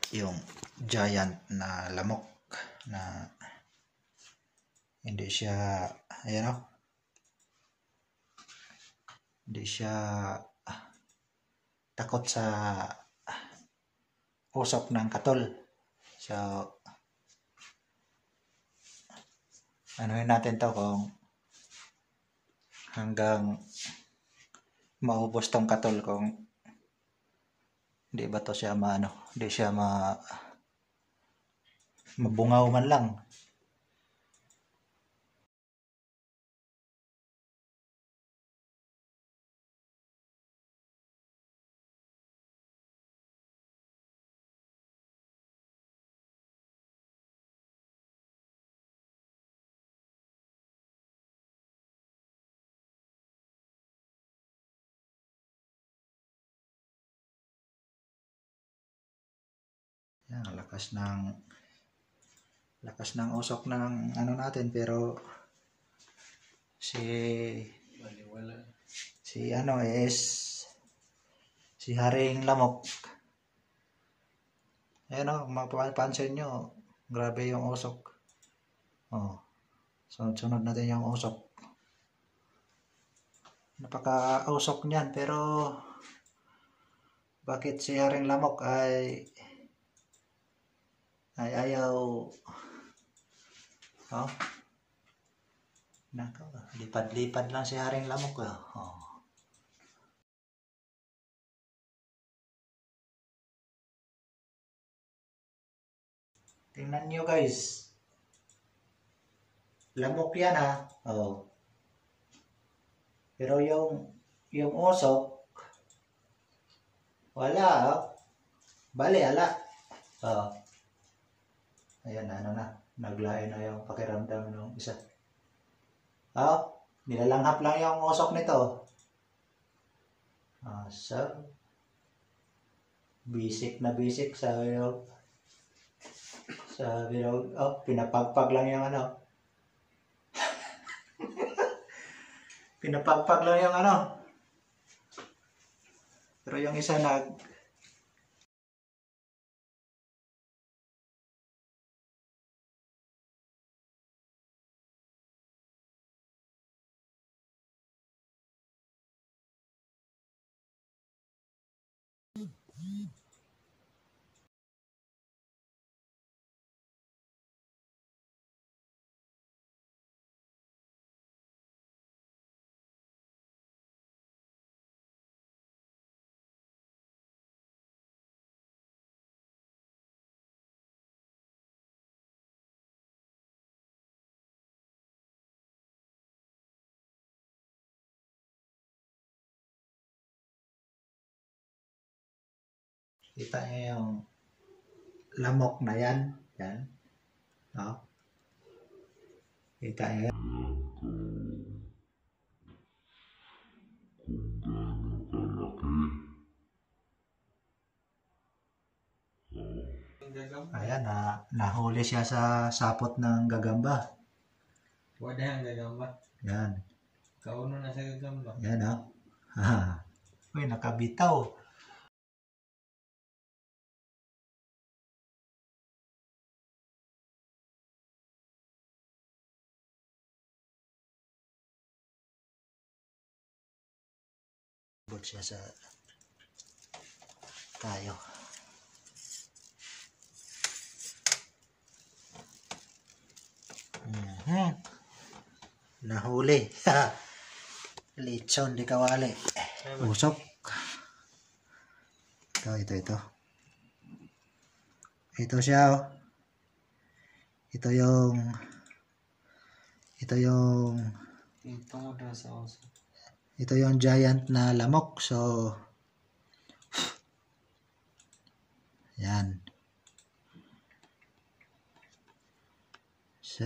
yung giant na lamok na hindi siya, ayan o, hindi siya takot sa usok ng katol. So, anuhin natin to kung hanggang maubos tong katol, kung hindi ba to siya hindi siya mabungaw man lang. Yan, lakas ng usok ng natin, pero si Haring Lamok. Ayan o, mapapansin nyo, grabe yung usok. Oh, sunod-sunod natin yung usok. Napaka-usok niyan, pero bakit si Haring Lamok ay ayaw, lipad-lipad lang si Haring Lamok. Tingnan nyo guys, lamok yan ha. Pero yung usok, wala. Bali, ala. Ayan, naglayo na yung pakiramdam ng isa. Nilalanghap lang yung usok nito. So, bisik na bisik sa pinapagpag lang yung pinapagpag lang yung pero yung isa kita nyo yung lamok na yan. Yan. Kita nyo. Ayan, nahuli siya sa sapot ng gagamba. Wala ang gagamba. Yan. Kauno na sa gagamba. Yan Uy, nakabitaw. Bot siya sa tayo. Nahuli. Litson di kawali. Usok. Ito. Ito siya Ito yung ito yung giant na lamok. So yan. So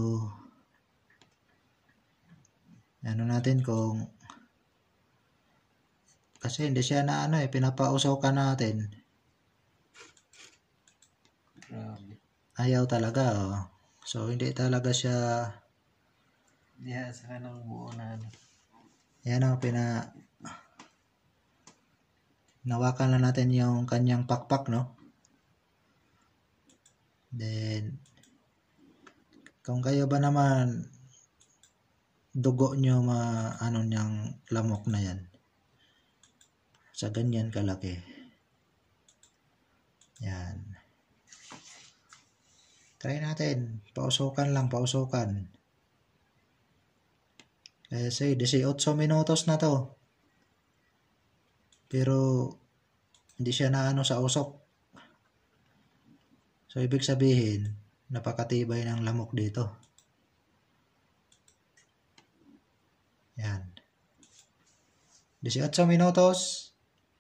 natin kung kasi hindi siya na pinapausaw natin. Ayaw talaga. So hindi talaga siya. Diha sa kanang buo na Yan nawakan na natin yung kanyang pakpak, no? Then, kung kayo ba naman dugo nyo ano niyang lamok na yan sa ganyan kalaki, yan, try natin, pausukan lang, pausukan. Kasi 18 minutos na to, pero hindi siya na ano sa usok. So ibig sabihin napakatibay ng lamok dito. Yan, 18 minutos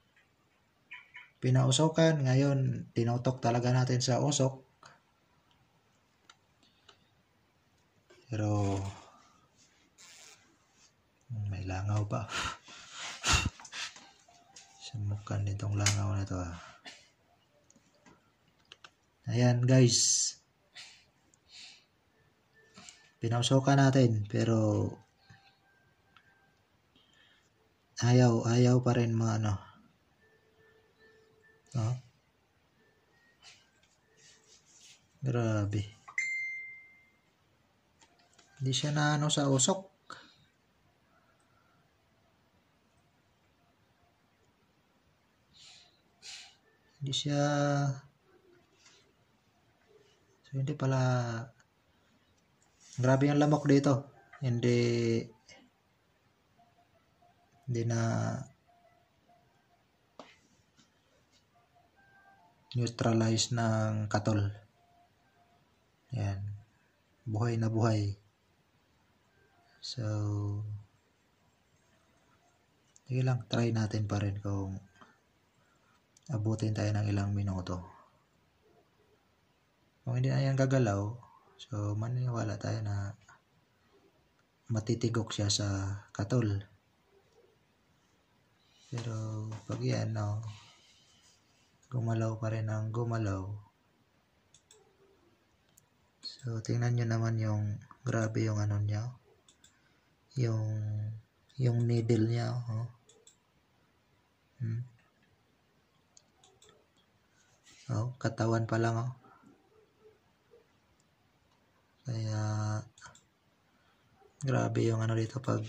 pinausokan. Ngayon tinutok talaga natin sa usok, pero may langaw pa. Samukan nitong langaw na to ah. Ayan guys, pinausokan natin pero ayaw pa rin maano. Oh. Grabe. Hindi siya na ano sa usok. Hindi siya, so hindi pala, grabe yung lamok dito. Hindi na neutralize ng katol. Yan, buhay na buhay. So sige lang, try natin pa rin kung abutin tayo ng ilang minuto. Kung hindi na yan gagalaw, so maniniwala tayo na matitigok siya sa katol. Pero pag yan, no, gumalaw pa rin ang gumalaw. So tingnan nyo naman yung grabe yung ano niya, yung needle niya, oh. Oh, katawan pa lang, oh. Kaya grabe yung ano dito pag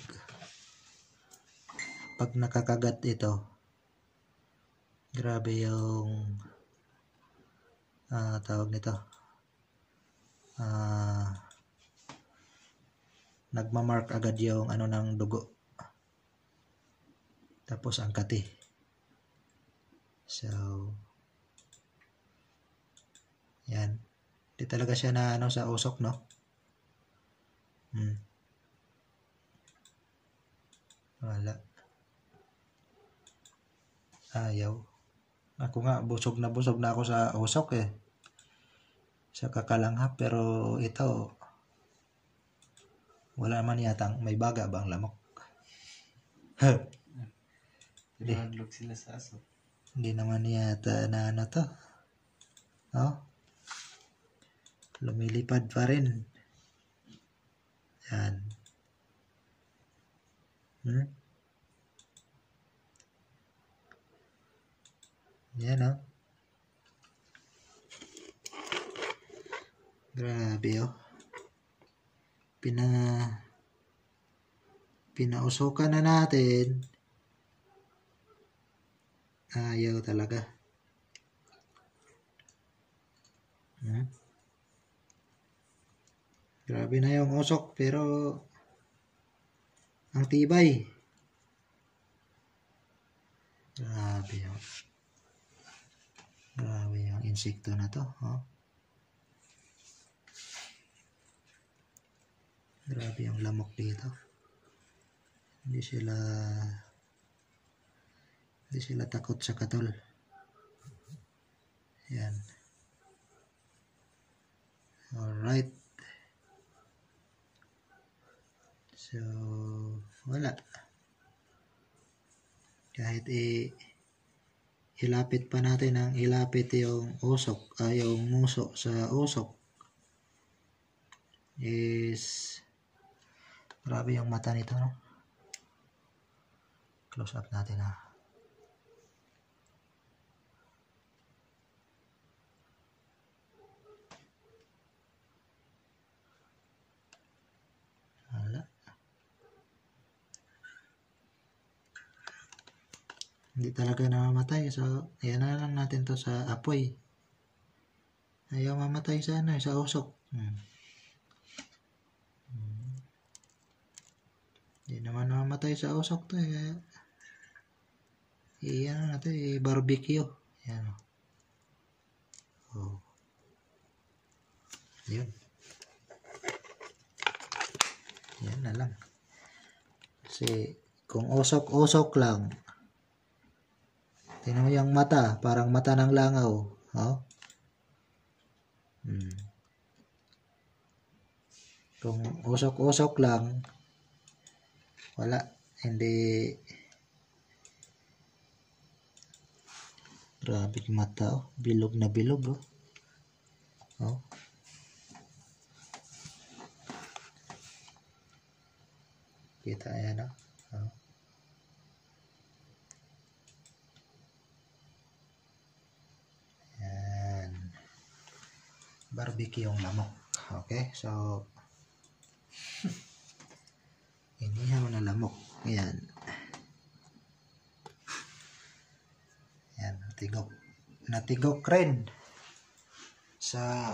nakakagat ito. Grabe yung tawag nito. Nagmamark agad yung ano ng dugo. Tapos ang kati. So yan. Di talaga siya na ano sa usok, no? Wala. Ayaw. Ako nga, busog na ako sa usok eh. Sa kakalanghap, pero ito, wala naman yatang may baga bang lamok. Pinadlog sila sa aso. Hindi naman yata na ano to. Oh. Lumilipad pa rin. Yan. Yan, oh. Grabe, oh. Pinausukan na natin. Ayaw talaga. Grabe na yung usok, pero ang tibay. Grabe yung insekto na to, oh. Grabe yung lamok dito. Hindi sila takot sa katol. Yan. Alright. So, wala. Kahit ilapit pa natin ang ilapit yung usok, yung muso sa usok, is grabe yung mata nito, no? Close up natin, ha. Hindi talaga namamatay. So, yan na lang natin to sa apoy. Ayaw mamatay sa sa usok. Hindi naman namamatay sa usok to eh. Iyan natin, barbecue. Yan. Oh. Yun. Yan na lang. Kasi kung usok-usok lang, tingnan mo yung mata, parang mata ng langaw. Oh? Kung usok-usok lang, wala. Hindi. Grabe yung mata. Oh. Bilog na bilog. Oh. Oh. Kita yan. Oh. Yan. Barbecue yung lamok. Okay, so inihaw na lamok. Yan. Yan, natigok rin sa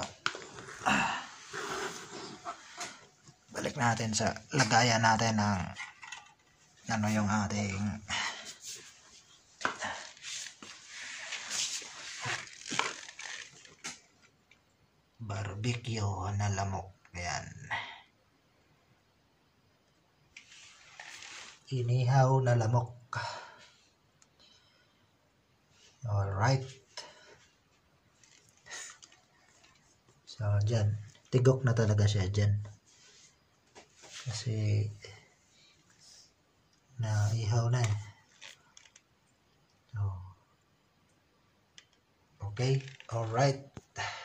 balik natin sa lagayan natin ng ano yung ating barbecue na lamok. Yan. Inihaw na lamok. Alright. So, dyan. Tigok na talaga siya dyan. Kasi, naihaw na eh. So, okay. Alright.